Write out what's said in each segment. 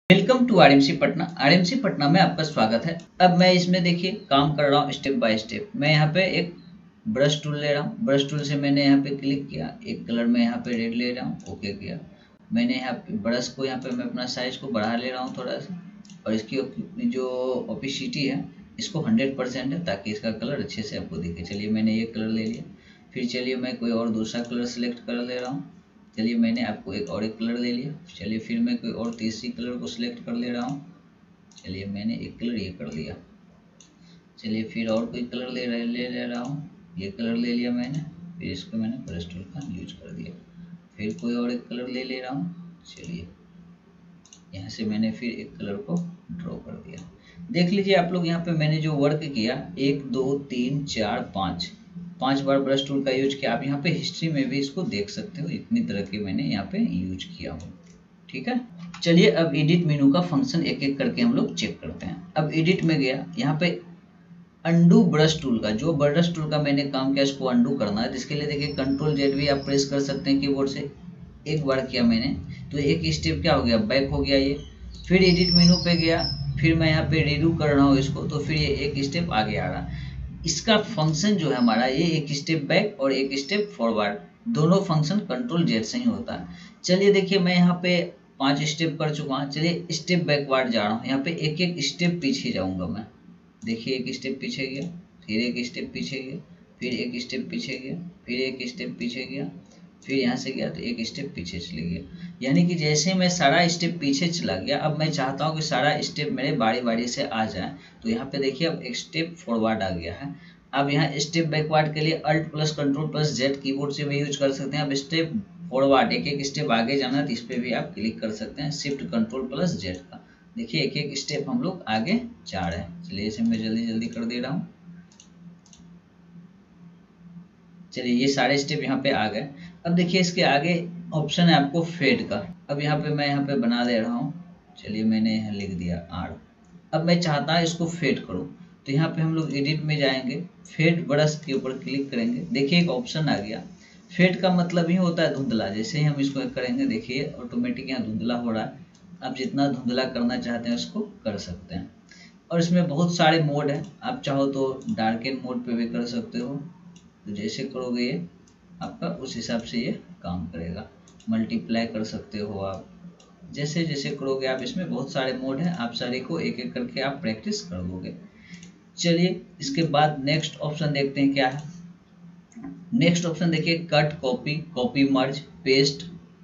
Welcome to RMC Patna. RMC Patna में आपका स्वागत है। अब मैं इसमें देखिए काम कर रहा हूँ स्टेप बाय स्टेप। मैं यहाँ पे एक ब्रश टूल ले रहा हूँ। ब्रश टूल से मैंने यहाँ पे क्लिक किया, एक कलर में यहाँ पे रेड ले रहा हूँ, ओके किया। मैंने यहाँ पे ब्रश को यहाँ पे मैं अपना साइज को बढ़ा ले रहा हूँ थोड़ा सा, और इसकी जो ओपेसिटी है इसको 100% है ताकि इसका कलर अच्छे से आपको दिखे। चलिए मैंने ये कलर ले लिया। फिर चलिए मैं कोई और दूसरा कलर सेलेक्ट कर ले रहा हूँ। चलिए मैंने आपको एक कलर ले लिया। चलिए फिर मैं कोई और तीसरी कलर को सिलेक्ट कर ले रहा हूँ। चलिए मैंने एक कलर ये कर लिया। चलिए फिर और कोई कलर ले रहा हूँ। ये कलर ले लिया मैंने। फिर इसको मैंने ब्रश टूल का यूज कर दिया। फिर कोई और एक कलर ले रहा हूँ। चलिए यहाँ से मैंने फिर एक कलर को ड्रॉ कर दिया। देख लीजिए आप लोग, यहाँ पे मैंने जो वर्क किया 1 2 3 4 5 बार ब्रश टूल का यूज किया। आप यहाँ पे हिस्ट्री में भी इसको देख सकते हो, इतनी तरह के मैंने यहाँ पे यूज किया हो। ठीक है, चलिए अब एडिट मेनू का फंक्शन एक एक करके हम लोग चेक करते हैं। अब एडिट में गया, यहाँ पे अंडू ब्रश टूल का, जो ब्रश टूल का मैंने काम किया इसको अंडू करना है। जिसके लिए देखिए Ctrl+Z भी आप प्रेस कर सकते हैं कीबोर्ड से। एक बार किया मैंने तो एक स्टेप क्या हो गया, बैक हो गया ये। फिर एडिट मेनू पे गया, फिर मैं यहाँ पे रीडू कर रहा हूँ इसको, तो फिर ये एक स्टेप आगे आ रहा। इसका फंक्शन जो है हमारा, ये एक स्टेप बैक और एक स्टेप फॉरवर्ड, दोनों फंक्शन Ctrl+Z से ही होता है। चलिए देखिए मैं यहाँ पे 5 स्टेप कर चुका हूँ। चलिए स्टेप बैकवर्ड जा रहा हूँ। यहाँ पे एक एक स्टेप पीछे जाऊँगा मैं। देखिए एक स्टेप पीछे गया, फिर एक स्टेप पीछे गया, फिर एक स्टेप पीछे गया, फिर एक स्टेप पीछे गया, फिर यहाँ से गया तो एक स्टेप पीछे चले गया। यानी कि जैसे मैं सारा स्टेप पीछे चला गया, अब मैं चाहता हूँ कि सारा स्टेप मेरे बारी बारी से आ जाए। तो यहाँ पे देखिए अब एक स्टेप फॉरवर्ड आ गया है। अब यहाँ स्टेप बैकवर्ड के लिए Alt+Ctrl+Z कीबोर्ड से भी यूज कर सकते हैं। अब स्टेप फॉरवर्ड एक एक स्टेप आगे जाना तो इस पर भी आप क्लिक कर सकते हैं Shift Ctrl+Z का। देखिए एक एक स्टेप हम लोग आगे जा रहे हैं। चलिए इसे मैं जल्दी जल्दी कर दे रहा हूँ। चलिए ये सारे स्टेप यहाँ पे आ गए। अब देखिए इसके आगे ऑप्शन है आपको फेड का। अब यहाँ पे मैं यहाँ पे बना दे रहा हूँ। चलिए मैंने यहाँ लिख दिया R। अब मैं चाहता हूँ इसको फेड करूँ, तो यहाँ पे हम लोग एडिट में जाएंगे, फेड ब्रश के ऊपर क्लिक करेंगे। देखिए एक ऑप्शन आ गया। फेड का मतलब ही होता है धुंधला। जैसे ही हम इसको करेंगे देखिए ऑटोमेटिक यहाँ धुंधला हो रहा है। आप जितना धुंधला करना चाहते हैं उसको कर सकते हैं। और इसमें बहुत सारे मोड हैं, आप चाहो तो डार्कन मोड पे भी कर सकते हो। तो जैसे करोगे ये आपका उस हिसाब से ये काम करेगा। मल्टीप्लाई कर सकते हो आप, जैसे जैसे करोगे आप। इसमें बहुत सारे मोड हैं, आप सारे को एक एक करके आप प्रैक्टिस कर लोगे। चलिए इसके बाद नेक्स्ट ऑप्शन देखते हैं क्या है। नेक्स्ट ऑप्शन देखिए cut, copy, copy merge, paste.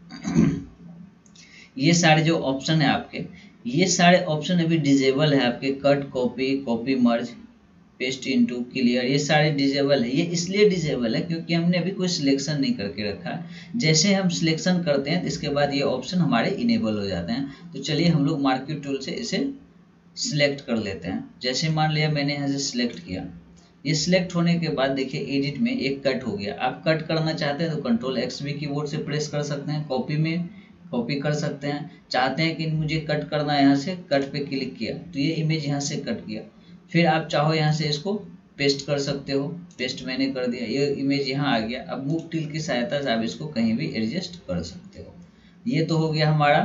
ये सारे जो ऑप्शन है आपके, ये सारे ऑप्शन अभी डिजेबल है आपके। Cut, copy, copy merge, paste into, clear, ये सारे डिजेबल है। ये इसलिए डिजेबल है क्योंकि हमने अभी कोई सिलेक्शन नहीं करके रखा है। जैसे हम सिलेक्शन करते हैं तो इसके बाद ये ऑप्शन हमारे इनेबल हो जाते हैं। तो चलिए हम लोग मार्क्यू टूल से इसे सिलेक्ट कर लेते हैं। जैसे मान लिया मैंने यहाँ से सिलेक्ट किया, ये सिलेक्ट होने के बाद देखिए एडिट में एक कट हो गया। आप कट करना चाहते हैं तो Ctrl+X भी कीबोर्ड से प्रेस कर सकते हैं। कॉपी में कॉपी कर सकते हैं। चाहते हैं कि मुझे कट करना है, यहाँ से कट पे क्लिक किया तो ये इमेज यहाँ से कट गया। फिर आप चाहो यहाँ से इसको पेस्ट कर सकते हो। पेस्ट मैंने कर दिया, ये इमेज यहाँ आ गया। अब मूव टूल की सहायता से आप इसको कहीं भी एडजस्ट कर सकते हो। ये तो हो गया हमारा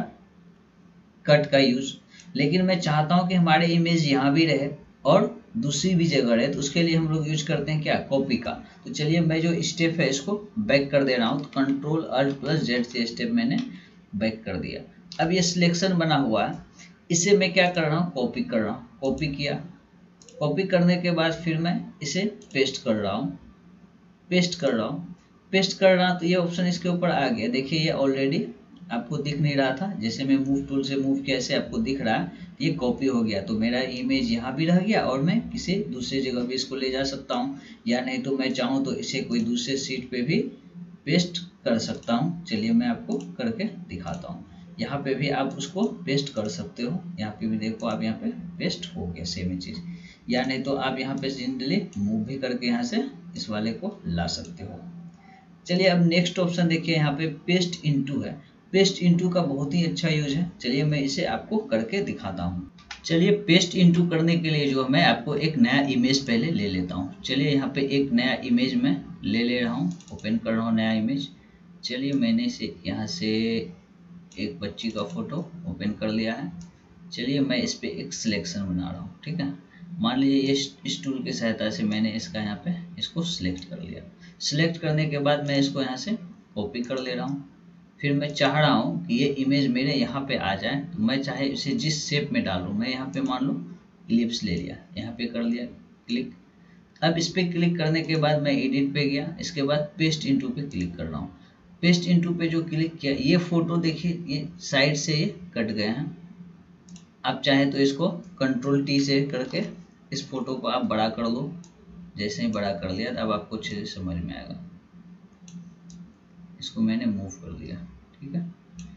कट का यूज। लेकिन मैं चाहता हूँ कि हमारे इमेज यहाँ भी रहे और दूसरी भी जगह रहे, तो उसके लिए हम लोग यूज करते हैं क्या, कॉपी का। तो चलिए मैं जो स्टेप है इसको बैक कर दे रहा हूँ। तो Ctrl+Alt+Z से स्टेप मैंने बैक कर दिया। अब ये सिलेक्शन बना हुआ है, इसे मैं क्या कर रहा हूँ, कॉपी कर रहा हूँ। कॉपी किया, कॉपी करने के बाद फिर मैं इसे पेस्ट कर रहा हूँ। पेस्ट कर रहा हूँ तो ये ऑप्शन इसके ऊपर आ गया। देखिए ये ऑलरेडी आपको दिख नहीं रहा था, जैसे मैं मूव टूल से मूव किया ऐसे आपको दिख रहा है। ये कॉपी हो गया, तो मेरा इमेज यहाँ भी रह गया और मैं किसी दूसरी जगह भी इसको ले जा सकता हूँ, या नहीं तो मैं चाहूँ तो इसे कोई दूसरे सीट पे भी पेस्ट कर सकता हूँ। चलिए मैं आपको करके दिखाता हूँ। यहाँ पे भी आप उसको पेस्ट कर सकते हो। यहाँ पे भी देखो आप, यहाँ पे पेस्ट हो गया सेम ही चीज़। या नहीं तो आप यहाँ पे सिंपली मूव भी करके यहाँ से इस वाले को ला सकते हो। चलिए अब नेक्स्ट ऑप्शन देखिए, यहाँ पे पेस्ट इनटू है। पेस्ट इनटू का बहुत ही अच्छा यूज है। चलिए मैं इसे आपको करके दिखाता हूँ। चलिए पेस्ट इनटू करने के लिए जो मैं आपको एक नया इमेज पहले ले लेता हूँ। चलिए यहाँ पे एक नया इमेज मैं ले रहा हूँ, ओपन कर रहा हूँ नया इमेज। चलिए मैंने इसे यहाँ से एक बच्ची का फोटो ओपन कर लिया है। चलिए मैं इस पे एक सिलेक्शन बना रहा हूँ, ठीक है। मान लीजिए इस टूल की सहायता से मैंने इसका यहाँ पे इसको सिलेक्ट कर लिया। सिलेक्ट करने के बाद मैं इसको यहाँ से कॉपी कर ले रहा हूँ। फिर मैं चाह रहा हूँ कि ये इमेज मेरे यहाँ पे आ जाए, तो मैं चाहे इसे जिस शेप में डालूँ, मैं यहाँ पे मान लो इलिप्स ले लिया, यहाँ पे कर लिया क्लिक। अब इस पे क्लिक करने के बाद मैं एडिट पे गया, इसके बाद पेस्ट इनटू पे क्लिक कर रहा हूँ। पेस्ट इनटू पे जो क्लिक किया, ये फोटो देखिए ये साइड से ये कट गए हैं। आप चाहे तो इसको कंट्रोल टी से करके इस फोटो को आप बड़ा कर लो। जैसे ही बड़ा कर लिया अब आपको अच्छे से समझ में आएगा। इसको मैंने मूव कर दिया, ठीक है।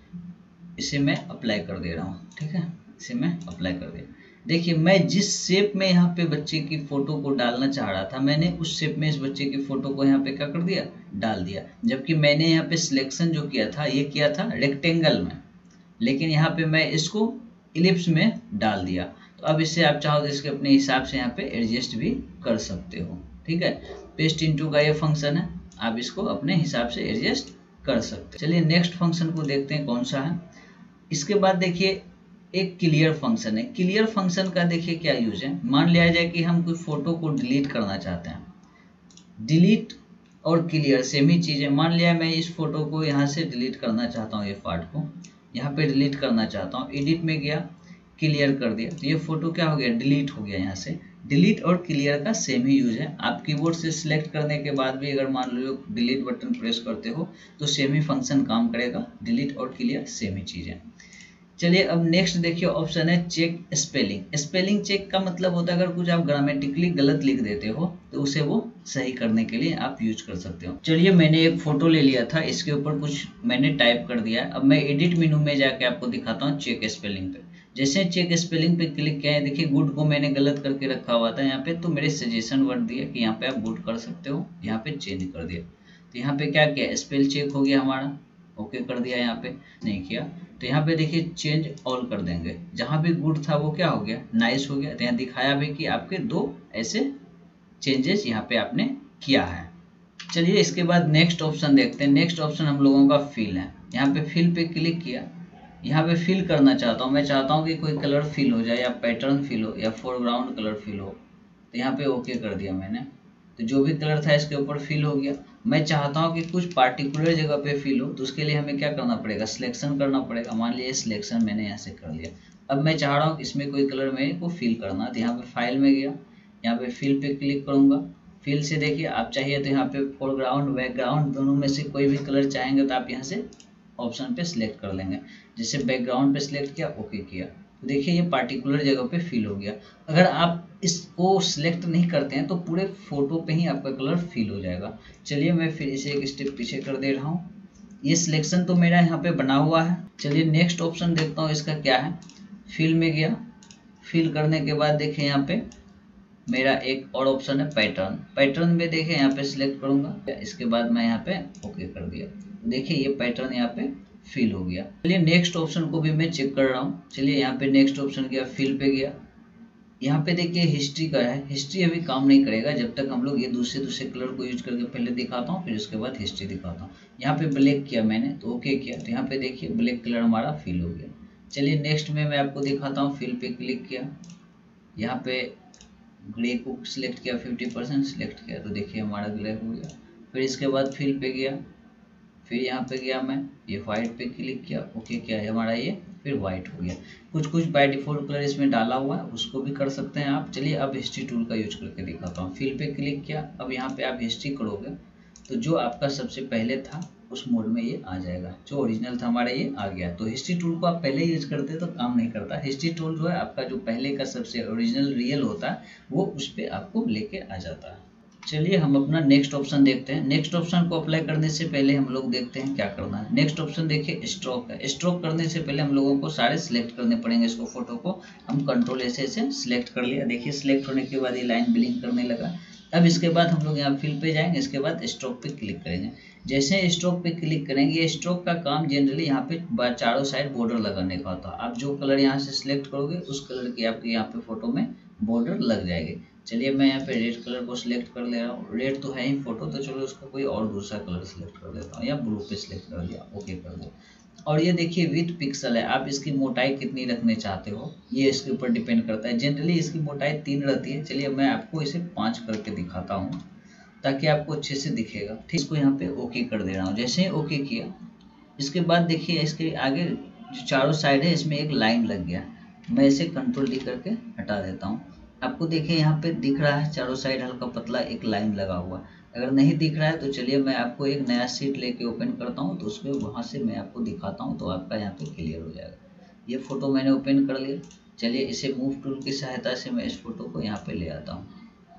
इसे मैं अप्लाई कर दे रहा हूँ, ठीक है। इसे मैं अप्लाई कर दिया। देखिए मैं जिस शेप में यहाँ पे बच्चे की फोटो को डालना चाह रहा था, मैंने उस शेप में इस बच्चे की फोटो को यहाँ पे क्या कर दिया, डाल दिया। जबकि मैंने यहाँ पे सिलेक्शन जो किया था, ये किया था रेक्टेंगल में, लेकिन यहाँ पे मैं इसको इलिप्स में डाल दिया। तो अब इससे आप चाहो तो इसके अपने हिसाब से यहाँ पे एडजस्ट भी कर सकते हो, ठीक है। पेस्ट इनटू का ये फंक्शन है, आप इसको अपने हिसाब से एडजस्ट कर सकते हैं। चलिए नेक्स्ट फंक्शन को देखते हैं कौन सा है। इसके बाद देखिए एक क्लियर फंक्शन है। क्लियर फंक्शन का देखिए क्या यूज है। मान लिया जाए कि हम कोई फोटो को डिलीट करना चाहते हैं। डिलीट और क्लियर सेम ही चीज है। मान लिया मैं इस फोटो को यहाँ से डिलीट करना चाहता हूँ, ये पार्ट को यहाँ पे डिलीट करना चाहता हूँ। एडिट में गया, क्लियर कर दिया, तो ये फोटो क्या हो गया, डिलीट हो गया। यहाँ से डिलीट और क्लियर का सेम ही यूज है। आप कीबोर्ड से सिलेक्ट करने के बाद भी अगर मान लो डिलीट बटन प्रेस करते हो तो सेम ही फंक्शन काम करेगा। डिलीट और क्लियर सेम ही चीज है। चलिए अब नेक्स्ट देखिए ऑप्शन है चेक स्पेलिंग। स्पेलिंग चेक का मतलब होता है अगर कुछ आप ग्रामेटिकली गलत लिख देते हो तो उसे वो सही करने के लिए आप यूज कर सकते हो। चलिए मैंने एक फोटो ले लिया था, इसके ऊपर कुछ मैंने टाइप कर दिया। अब मैं एडिट मेनू में जाके आपको दिखाता हूँ चेक स्पेलिंग पे। जैसे चेक स्पेलिंग पे क्लिक किया है, देखिए गुड को मैंने गलत करके रखा हुआ था यहाँ पे, तो मेरे सजेशन वर्ड दिया कि यहाँ पे आप गुड कर सकते हो, यहाँ पे चेंज कर दिया। तो यहाँ पे क्या किया, स्पेल चेक हो गया हमारा, ओके कर दिया। यहाँ पे नहीं किया तो यहाँ पे देखिए चेंज ऑल कर देंगे। जहाँ भी गुड था वो क्या हो गया, नाइस हो गया। तो यहाँ दिखाया भी कि आपके दो ऐसे चेंजेस यहाँ पे आपने किया है। चलिए इसके बाद नेक्स्ट ऑप्शन देखते हैं। नेक्स्ट ऑप्शन हम लोगों का फिल है। यहाँ पे फिल पे क्लिक किया, यहाँ पे फिल करना चाहता हूँ। मैं चाहता हूँ कि कोई कलर फिल हो जाए, या पैटर्न फिल हो, या फोरग्राउंड कलर फिल हो। तो यहाँ पे ओके कर दिया मैंने, तो जो भी कलर था इसके ऊपर फिल हो गया। मैं चाहता हूँ कि कुछ पार्टिकुलर जगह पे फिल हो, तो उसके लिए हमें क्या करना पड़ेगा, सिलेक्शन करना पड़ेगा। मान लीजिए सिलेक्शन मैंने यहाँ से कर लिया। अब मैं चाह रहा हूँ कि इसमें कोई कलर मेरे को फिल करना, तो यहाँ पे फाइल में गया, यहाँ पे फिल पे क्लिक करूंगा। फिल से देखिए आप चाहिए तो यहाँ पे फोरग्राउंड बैकग्राउंड दोनों में से कोई भी कलर चाहेंगे तो आप यहाँ से ऑप्शन पे सिलेक्ट कर लेंगे। जैसे बैकग्राउंड पे सिलेक्ट किया, ओके किया, तो देखिए ये पार्टिकुलर जगह पे फिल हो गया। अगर आप इसको सिलेक्ट नहीं करते हैं तो पूरे फोटो पे ही आपका कलर फिल हो जाएगा। चलिए मैं फिर इसे एक स्टेप पीछे कर दे रहा हूँ। ये सिलेक्शन तो मेरा यहाँ पे बना हुआ है। चलिए नेक्स्ट ऑप्शन देखता हूँ इसका क्या है। फिल में गया, फिल करने के बाद देखिए यहाँ पे मेरा एक और ऑप्शन है पैटर्न। पैटर्न में देखिए यहाँ पे सिलेक्ट करूंगा, इसके बाद मैं यहाँ पे ओके कर दिया। देखिए ये पैटर्न यहाँ पे फिल हो गया। चलिए नेक्स्ट ऑप्शन को भी मैं चेक कर रहा हूँ। चलिए यहाँ पे नेक्स्ट ऑप्शन गया, फिल पे गया। यहाँ पे देखिए हिस्ट्री का है। हिस्ट्री अभी काम नहीं करेगा जब तक हम लोग ये दूसरे कलर को यूज करके पहले दिखाता हूँ, फिर उसके बाद हिस्ट्री दिखाता हूँ। यहाँ पे ब्लैक किया मैंने तो ओके किया, तो यहाँ पे देखिए ब्लैक कलर हमारा फिल हो गया। चलिए नेक्स्ट में मैं आपको दिखाता हूँ। फिल पे क्लिक किया, यहाँ पे ग्रे को सिलेक्ट किया, 50% सिलेक्ट किया, तो देखिए हमारा ग्रे हो गया। फिर इसके बाद फिल पे गया, फिर यहाँ पे गया मैं, ये वाइट पे क्लिक किया, ओके क्या है हमारा ये फिर वाइट हो गया। कुछ बाय डिफॉल्ट कलर इसमें डाला हुआ है, उसको भी कर सकते हैं आप। चलिए अब हिस्ट्री टूल का यूज करके दिखाता हूँ। फिल पे क्लिक किया, अब यहाँ पे आप हिस्ट्री करोगे तो जो आपका सबसे पहले था उस मोड में ये आ जाएगा। जो ओरिजिनल था हमारा ये आ गया। तो हिस्ट्री टूल को आप पहले यूज करते तो काम नहीं करता। हिस्ट्री टूल जो है आपका जो पहले का सबसे ओरिजिनल रियल होता है वो उस पर आपको लेके आ जाता है। चलिए हम अपना नेक्स्ट ऑप्शन देखते हैं। नेक्स्ट ऑप्शन को अप्लाई करने से पहले हम लोग देखते हैं क्या करना है। नेक्स्ट ऑप्शन देखिए स्ट्रोक है। स्ट्रोक करने से पहले हम लोगों को सारे सिलेक्ट करने पड़ेंगे। इसको फोटो को हम कंट्रोल ऐसे सिलेक्ट कर लिया। देखिए सिलेक्ट होने के बाद ये लाइन ब्लिंक करने लगा। अब इसके बाद हम लोग यहाँ फिल पे जाएंगे, इसके बाद स्ट्रोक पे क्लिक करेंगे। जैसे स्ट्रोक पे क्लिक करेंगे, ये स्ट्रोक का काम जनरली यहाँ पे चारों साइड बॉर्डर लगाने का होता है। आप जो कलर यहाँ से सिलेक्ट करोगे उस कलर की आपके यहाँ पे फोटो में बॉर्डर लग जाएगी। चलिए मैं यहाँ पे रेड कलर को सिलेक्ट कर ले रहा हूँ। रेड तो है ही फोटो, तो चलो उसका कोई और दूसरा कलर सिलेक्ट कर देता हूँ, या ब्लू पे सिलेक्ट कर दिया, ओके कर दिया। और ये देखिए विथ पिक्सल है, आप इसकी मोटाई कितनी रखने चाहते हो ये इसके ऊपर डिपेंड करता है। जनरली इसकी मोटाई 3 रहती है। चलिए मैं आपको इसे 5 करके दिखाता हूँ ताकि आपको अच्छे से दिखेगा। ठीक, इसको यहाँ पे ओके कर दे रहा हूँ। जैसे ही ओके किया, इसके बाद देखिए इसके आगे जो चारों साइड है इसमें एक लाइन लग गया। मैं इसे कंट्रोल डी करके हटा देता हूँ। आपको देखिए यहाँ पे दिख रहा है चारों साइड हल्का पतला एक लाइन लगा हुआ। अगर नहीं दिख रहा है तो चलिए मैं आपको एक नया शीट लेके ओपन करता हूँ, तो उसमें वहाँ से मैं आपको दिखाता हूँ, तो आपका यहाँ पे क्लियर हो जाएगा। ये फोटो मैंने ओपन कर लिया। चलिए इसे मूव टूल की सहायता से मैं इस फोटो को यहाँ पे ले आता हूँ।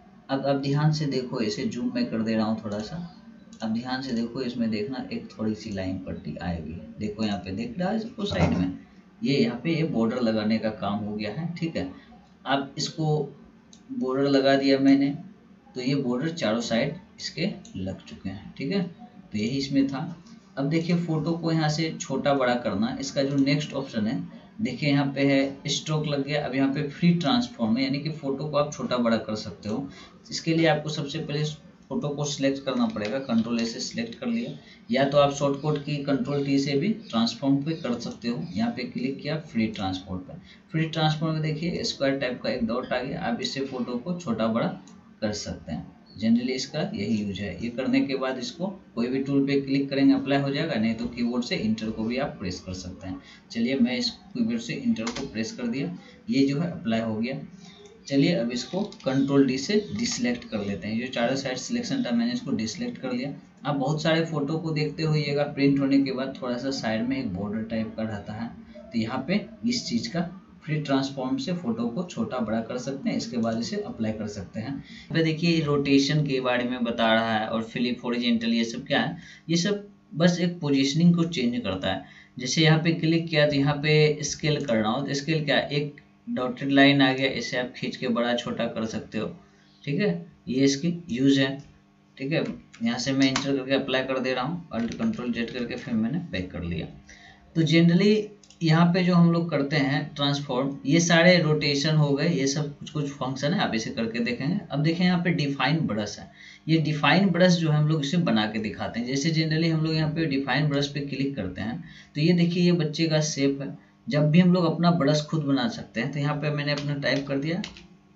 अब ध्यान से देखो, इसे जूम में कर दे रहा हूँ थोड़ा सा। अब ध्यान से देखो, इसमें देखना एक थोड़ी सी लाइन पट्टी आएगी। देखो यहाँ पे दिख रहा है सबको साइड में, ये यहाँ पे ये बॉर्डर लगाने का काम हो गया है। ठीक है, अब इसको बॉर्डर लगा दिया मैंने, तो ये बॉर्डर चारों साइड इसके लग चुके हैं। ठीक है, तो यही इसमें था। अब देखिए फोटो को यहाँ से छोटा बड़ा करना, इसका जो नेक्स्ट ऑप्शन है देखिए यहाँ पे है स्ट्रोक लग गया। अब यहाँ पे फ्री ट्रांसफॉर्म है, यानी कि फोटो को आप छोटा बड़ा कर सकते हो। इसके लिए आपको सबसे पहले फोटो को सिलेक्ट करना पड़ेगा। कंट्रोल ए से सिलेक्ट कर लिया, या तो आप शॉर्टकट की कंट्रोल टी से भी ट्रांसफॉर्म पे कर सकते हो। यहाँ पे क्लिक किया फ्री ट्रांसफॉर्म पे। फ्री ट्रांसफॉर्म में देखिए स्क्वायर टाइप का एक डॉट आ गया। आप इससे फोटो को छोटा बड़ा कर सकते हैं। जनरली इसका यही यूज है। ये करने के बाद इसको कोई भी टूल पे क्लिक करेंगे अप्लाई हो जाएगा, नहीं तो कीबोर्ड से इंटर को भी आप प्रेस कर सकते हैं। चलिए मैं इस कीबोर्ड से इंटर को प्रेस कर दिया, ये जो है अप्लाई हो गया। चलिए अब इसको कंट्रोल डी से डिसलेक्ट कर लेते हैं। जो चारों साइड सिलेक्शन था मैंने इसको डिसलेक्ट कर लिया। आप बहुत सारे फोटो को देखते होइएगा, प्रिंट होने के बाद थोड़ा सा साइड में एक बॉर्डर टाइप का रहता है, तो यहाँ पे इस चीज़ का फ्री ट्रांसफॉर्म से फोटो को छोटा बड़ा कर सकते हैं। इसके बाद इसे अप्लाई कर सकते हैं। पे देखिए रोटेशन के बारे में बता रहा है, और फ्लिप हॉरिजॉन्टल ये सब क्या है, ये सब बस एक पोजीशनिंग को चेंज करता है। जैसे यहाँ पे क्लिक किया तो यहाँ पे स्केल कर रहा हूँ, तो स्केल क्या, एक डॉटेड लाइन आ गया, इसे आप खींच के बड़ा छोटा कर सकते हो। ठीक है, ये इसकी यूज है। ठीक है, यहाँ से मैं इंटर करके अप्लाई कर दे रहा हूँ, अल्ट कंट्रोल जेड करके फिर मैंने बैक कर लिया। तो जनरली यहाँ पे जो हम लोग करते हैं ट्रांसफॉर्म, ये सारे रोटेशन हो गए, ये सब कुछ कुछ फंक्शन है, आप इसे करके देखेंगे। अब देखें यहाँ पे डिफाइन ब्रश है। ये डिफाइन ब्रश जो है हम लोग इसे बना के दिखाते हैं। जैसे जनरली हम लोग यहाँ पे डिफाइन ब्रश पे क्लिक करते हैं, तो ये देखिए ये बच्चे का शेप है। जब भी हम लोग अपना ब्रश खुद बना सकते हैं, तो यहाँ पे मैंने अपना टाइप कर दिया,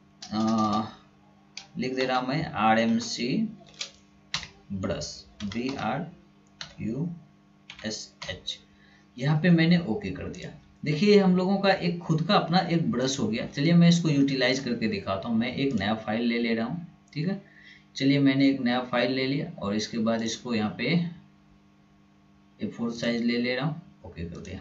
लिख दे रहा मैं RMC ब्रश, BRUSH। यहाँ पे मैंने ओके कर दिया। देखिए हम लोगों का एक खुद का अपना एक ब्रश हो गया। चलिए मैं इसको यूटिलाइज करके दिखाता हूँ। मैं एक नया फाइल ले रहा हूँ। ठीक है, चलिए मैंने एक नया फाइल ले लिया, और इसके बाद इसको यहाँ पे A4 साइज ले रहा हूँ, ओके कर दिया।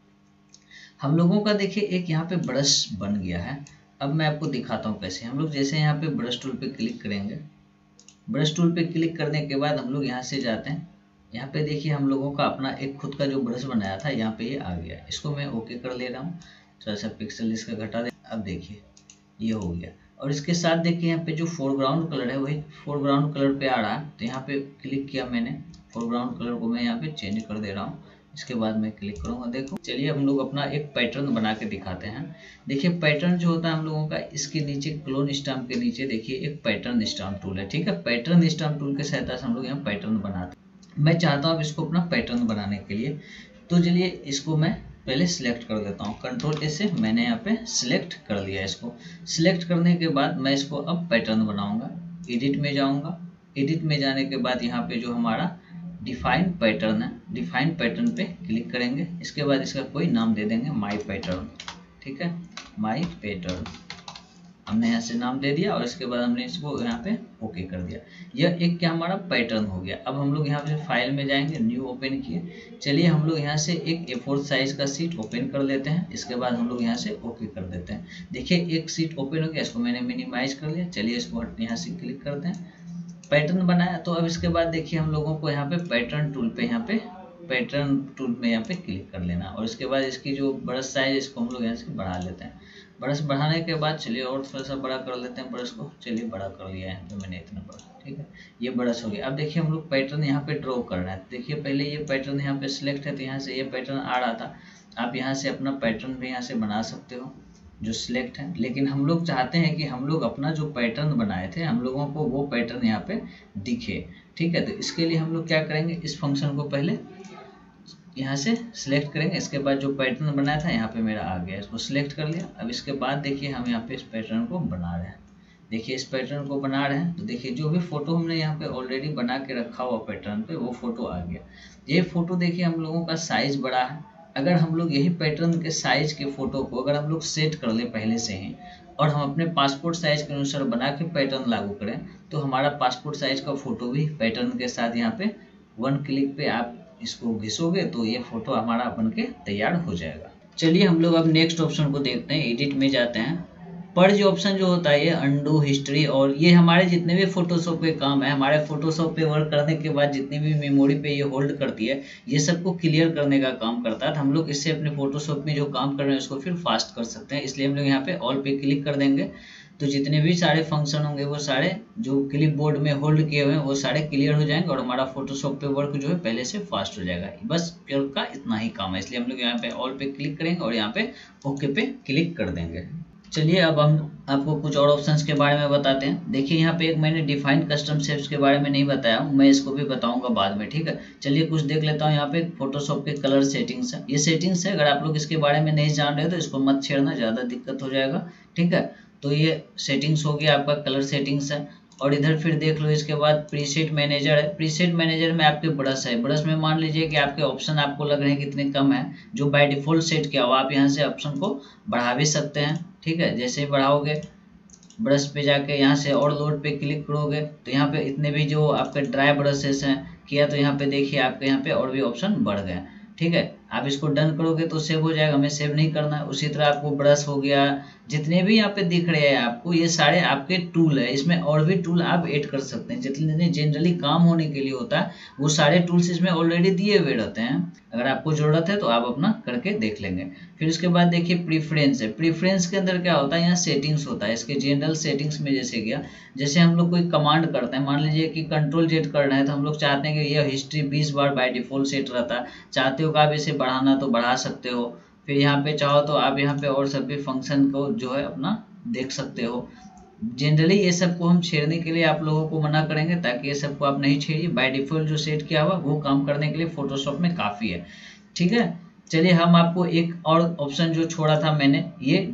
हम लोगों का देखिए एक यहाँ पे ब्रश बन गया है। अब मैं आपको दिखाता हूँ कैसे। हम लोग जैसे यहाँ पे ब्रश टूल पे क्लिक करेंगे, ब्रश टूल पे क्लिक करने के बाद हम लोग यहाँ से जाते हैं। यहाँ पे देखिए हम लोगों का अपना एक खुद का जो ब्रश बनाया था यहाँ पे ये आ गया। इसको मैं ओके कर ले रहा हूँ, थोड़ा सा पिक्सल इसका घटा दे। अब देखिए ये हो गया, और इसके साथ देखिए यहाँ पे जो फोरग्राउंड कलर है वही फोरग्राउंड कलर पे आ रहा है। तो यहाँ पे क्लिक किया मैंने, फोरग्राउंड कलर को मैं यहाँ पे चेंज कर दे रहा हूँ। इसके बाद मैं क्लिक करूँगा। देखो चलिए हम लोग अपना एक पैटर्न बना के दिखाते हैं। देखिए पैटर्न जो होता है हम लोगों का, इसके नीचे क्लोन स्टैम्प के नीचे देखिए एक पैटर्न स्टैम्प टूल है। ठीक है, पैटर्न स्टैम्प टूल की सहायता से हम लोग यहाँ पैटर्न बनाते हैं। मैं चाहता हूँ इसको अपना पैटर्न बनाने के लिए, तो चलिए इसको मैं पहले सिलेक्ट कर देता हूँ। कंट्रोल ए से मैंने यहाँ पे सिलेक्ट कर लिया। इसको सिलेक्ट करने के बाद मैं इसको अब पैटर्न बनाऊंगा। एडिट में जाऊंगा। एडिट में जाने के बाद यहाँ पे जो हमारा डिफाइन पैटर्न है, डिफाइन पैटर्न पे क्लिक करेंगे। इसके बाद इसका कोई नाम दे देंगे माई पैटर्न। ठीक है, माई पैटर्न हमने यहाँ से नाम दे दिया, और इसके बाद हमने इसको यहाँ पे ओके कर दिया। यह एक क्या हमारा पैटर्न हो गया। अब हम लोग यहाँ पे फाइल में जाएंगे, न्यू ओपन किए। चलिए हम लोग यहाँ से एक A4 साइज का शीट ओपन कर लेते हैं। इसके बाद हम लोग यहाँ से ओके कर देते हैं। देखिए एक शीट ओपन हो गया, इसको मैंने मिनिमाइज कर लिया। चलिए इसको यहाँ से क्लिक करते हैं, पैटर्न बनाया। तो अब इसके बाद देखिए हम लोगों को यहाँ पे पैटर्न टूल पे यहाँ पे पैटर्न टूल में यहाँ पे क्लिक कर लेना, और इसके बाद इसकी जो ब्रश साइज इसको हम लोग यहाँ से बढ़ा लेते हैं। ब्रश बढ़ाने के बाद चलिए और थोड़ा सा बड़ा कर लेते हैं ब्रश को। चलिए बड़ा कर लिया है तो मैंने इतना बड़ा। ठीक है, ये ब्रश हो गया। अब देखिए हम लोग पैटर्न यहाँ पे ड्रॉ करना है। देखिए पहले ये पैटर्न यहाँ पे सिलेक्ट है, तो यहाँ से ये पैटर्न आ रहा था। आप यहाँ से अपना पैटर्न भी यहाँ से बना सकते हो जो सिलेक्ट है, लेकिन हम लोग चाहते हैं कि हम लोग अपना जो पैटर्न बनाए थे हम लोगों को वो पैटर्न यहाँ पे दिखे। ठीक है, तो इसके लिए हम लोग क्या करेंगे, इस फंक्शन को पहले यहाँ से सिलेक्ट करेंगे। इसके बाद जो पैटर्न बनाया था यहाँ पे मेरा आ गया, इसको सिलेक्ट कर लिया। अब इसके बाद देखिए हम यहाँ पे इस पैटर्न को बना रहे हैं। देखिए इस पैटर्न को बना रहे हैं तो देखिए जो भी फोटो हमने यहाँ पे ऑलरेडी बना के रखा हुआ पैटर्न पे वो फोटो आ गया। ये फोटो देखिए हम लोगों का साइज बड़ा है। अगर हम लोग यही पैटर्न के साइज के फोटो को अगर हम लोग सेट कर ले पहले से ही और हम अपने पासपोर्ट साइज के अनुसार बना के पैटर्न लागू करें तो हमारा पासपोर्ट साइज का फोटो भी पैटर्न के साथ यहाँ पे 1 क्लिक पे आप इसको घिसोगे तो ये फोटो हमारा बन के तैयार हो जाएगा। चलिए हम लोग अब नेक्स्ट ऑप्शन को देखते हैं। एडिट में जाते हैं। पर्ज ऑप्शन जो होता है ये अंडू, हिस्ट्री और ये हमारे जितने भी फोटोशॉप के काम है, हमारे फोटोशॉप पे वर्क करने के बाद जितनी भी मेमोरी पे ये होल्ड करती है ये सबको क्लियर करने का काम करता है। तो हम लोग इससे अपने फोटोशॉप में जो काम कर रहे हैं उसको फिर फास्ट कर सकते हैं। इसलिए हम लोग यहाँ पे ऑल पे क्लिक कर देंगे तो जितने भी सारे फंक्शन होंगे वो सारे जो क्लिप बोर्ड में होल्ड किए हुए हैं वो सारे क्लियर हो जाएंगे और हमारा फोटोशॉप पे वर्क जो है पहले से फास्ट हो जाएगा। बस प्योर का इतना ही काम है, इसलिए हम लोग यहाँ पे ऑल पे क्लिक करेंगे और यहाँ पे ओके पे क्लिक कर देंगे। चलिए अब हम आपको कुछ और ऑप्शंस के बारे में बताते हैं। देखिए यहाँ पे एक मैंने डिफाइन कस्टम शेप्स के बारे में नहीं बताया हूँ, मैं इसको भी बताऊंगा बाद में, ठीक है। चलिए कुछ देख लेता हूँ। यहाँ पे फोटोशॉप के कलर सेटिंग्स है, ये सेटिंग्स है। अगर आप लोग इसके बारे में नहीं जान रहे तो इसको मत छेड़ना, ज़्यादा दिक्कत हो जाएगा, ठीक है। तो ये सेटिंग्स हो गया, आपका कलर सेटिंग्स है। और इधर फिर देख लो इसके बाद प्रीसेट मैनेजर है। प्रीसेट मैनेजर में आपके ब्रश है। ब्रश में मान लीजिए कि आपके ऑप्शन आपको लग रहे हैं कितने कम है जो बाय डिफॉल्ट सेट किया हुआ, आप यहाँ से ऑप्शन को बढ़ा भी सकते हैं, ठीक है। जैसे ही बढ़ाओगे ब्रश पे जाके यहाँ से और लोड पे क्लिक करोगे तो यहाँ पे इतने भी जो आपके ड्राई ब्रशेस हैं किया तो यहाँ पे देखिए आपके यहाँ पे और भी ऑप्शन बढ़ गए, ठीक है। आप इसको डन करोगे तो सेव हो जाएगा, हमें सेव नहीं करना है। उसी तरह आपको ब्रश हो गया, जितने भी यहाँ पे दिख रहे हैं आपको ये सारे आपके टूल है। इसमें और भी टूल आप ऐड कर सकते हैं, जितने जनरली काम होने के लिए होता है वो सारे टूल्स इसमें ऑलरेडी दिए हुए रहते हैं। अगर आपको जरूरत है तो आप अपना करके देख लेंगे। फिर उसके बाद देखिए प्रीफ्रेंस है। प्रीफ्रेंस के अंदर क्या होता है, यहाँ सेटिंग्स होता है। इसके जनरल सेटिंग्स में जैसे गया, जैसे हम लोग कोई कमांड करते हैं, मान लीजिए कि कंट्रोल जेड करना है तो हम लोग चाहते हैं कि यह हिस्ट्री 20 बार बाय डिफॉल्ट सेट रहता है। चाहते हो कि आप इसे बढ़ाना तो बढ़ा सकते हो। फिर यहाँ पे चाहो तो आप यहाँ पे और सभी फंक्शन को जो है अपना देख सकते हो। जनरली ये सब को हम छेड़ने के लिए आप लोगों को मना करेंगे ताकि ये सब को आप नहीं छेड़िए। बाय डिफॉल्ट जो सेट किया हुआ वो काम करने के लिए फोटोशॉप में काफ़ी है, ठीक है। चलिए हम आपको एक और ऑप्शन जो छोड़ा था मैंने,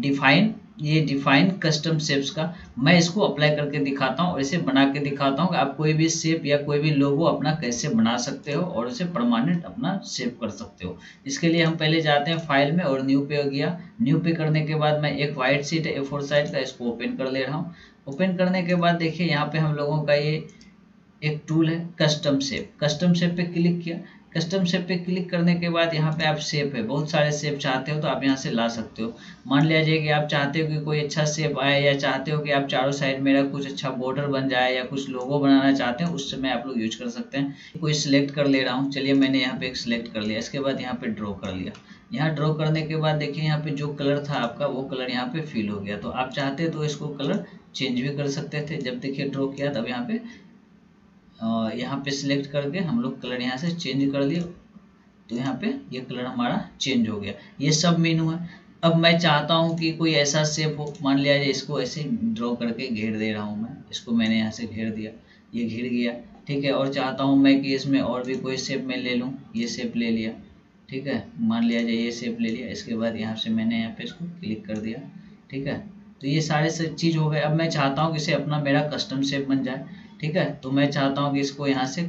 ये डिफाइन कस्टम शेप्स का, मैं इसको अप्लाई करके दिखाता हूँ और इसे बना के दिखाता हूँ कि आप कोई भी शेप या कोई भी लोगो अपना कैसे बना सकते हो और उसे परमानेंट अपना सेव कर सकते हो। इसके लिए हम पहले जाते हैं फाइल में और न्यू पे गया। न्यू पे करने के बाद मैं एक वाइट शीट है A4 साइज का, इसको ओपन कर ले रहा हूँ। ओपन करने के बाद देखिए यहाँ पे हम लोगों का ये एक टूल है कस्टम शेप। कस्टम शेप पे क्लिक किया। कस्टम शेप पे क्लिक करने के बाद यहाँ पे आप शेप है, बहुत सारे शेप चाहते हो तो आप यहाँ से ला सकते हो। मान लीजिए कि आप चाहते हो कि कोई अच्छा शेप आए या चाहते हो कि आप चारों साइड मेरा कुछ अच्छा बॉर्डर बन जाए या कुछ लोगो बनाना चाहते हो, उस समय आप लोग यूज कर सकते हैं। कोई सिलेक्ट कर ले रहा हूँ। चलिए मैंने यहाँ पे एक सिलेक्ट कर लिया। इसके बाद यहाँ पे ड्रॉ कर लिया। यहाँ ड्रॉ करने के बाद देखिए यहाँ पे जो कलर था आपका वो कलर यहाँ पे फिल हो गया। तो आप चाहते तो इसको कलर चेंज भी कर सकते थे। जब देखिए ड्रॉ किया तब यहाँ पे सिलेक्ट करके हम लोग कलर यहाँ से चेंज कर लिए तो यहाँ पे ये कलर हमारा चेंज हो गया। ये सब मेनू है। अब मैं चाहता हूँ कि कोई ऐसा शेप हो, मान लिया जाए इसको ऐसे ड्रॉ करके घेर दे रहा हूँ मैं, इसको मैंने यहाँ से घेर दिया, ये घिर गया, ठीक है। और चाहता हूँ मैं कि इसमें और भी कोई शेप मैं ले लूँ, ये शेप ले लिया, ठीक है। मान लिया जाए ये शेप ले लिया। इसके बाद यहाँ से मैंने यहाँ पे इसको क्लिक कर दिया, ठीक है। तो ये सारे सब चीज़ हो गए। अब मैं चाहता हूँ कि इसे अपना मेरा कस्टम शेप बन जाए, ठीक है। तो मैं चाहता हूँ कि इसको यहाँ से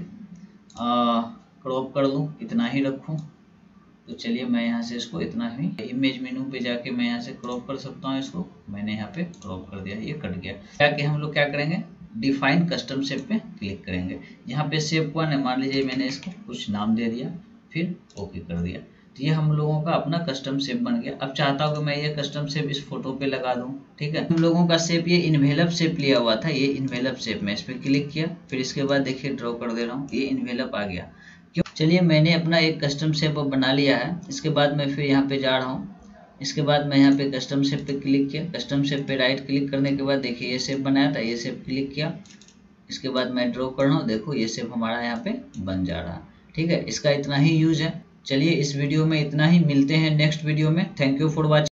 क्रॉप कर लूँ, इतना ही रखूँ। तो चलिए मैं यहाँ से इसको इतना ही, इमेज मेनू पे जाके मैं यहाँ से क्रॉप कर सकता हूँ इसको। मैंने यहाँ पे क्रॉप कर दिया, ये कट गया। जाके हम लोग क्या करेंगे, डिफाइन कस्टम शेप पे क्लिक करेंगे। यहाँ पे शेप 1 है, मान लीजिए मैंने इसको कुछ नाम दे दिया, फिर ओके कर दिया। तो ये हम लोगों का अपना कस्टम शेप बन गया। अब चाहता हूँ कि मैं ये कस्टम शेप इस फोटो पे लगा दूँ, ठीक है। हम लोगों का शेप ये इन्वेलप शेप लिया हुआ था, ये इन्वेलप शेप में इस पर क्लिक किया। फिर इसके बाद देखिए ड्रॉ कर दे रहा हूँ, ये इन्वेलप आ गया। क्यों? चलिए मैंने अपना एक कस्टम शेप बना लिया है। इसके बाद मैं फिर यहाँ पे जा रहा हूँ। इसके बाद मैं यहाँ पे कस्टम शेप पे क्लिक किया। कस्टम शेप पे राइट क्लिक करने के बाद देखिए ये शेप बनाया था, ये शेप क्लिक किया। इसके बाद मैं ड्रॉ कर रहा हूँ, देखो ये शेप हमारा यहाँ पे बन जा रहा है, ठीक है। इसका इतना ही यूज है। चलिए इस वीडियो में इतना ही, मिलते हैं नेक्स्ट वीडियो में। Thank you for watching.